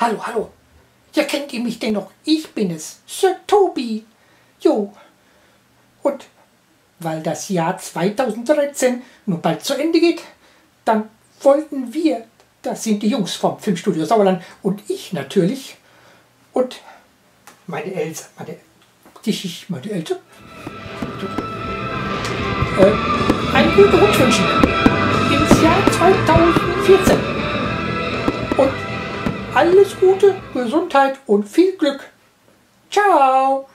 Hallo, hallo. Ja, kennt ihr mich denn noch? Ich bin es, Sir Toby. Jo. Und weil das Jahr 2013 nun bald zu Ende geht, dann wollten wir, das sind die Jungs vom Filmstudio Sauerland und ich natürlich und meine Elsa, meine Eltern, einen guten Rutsch wünschen ins Jahr 2014. Und alles Gute, Gesundheit und viel Glück. Ciao!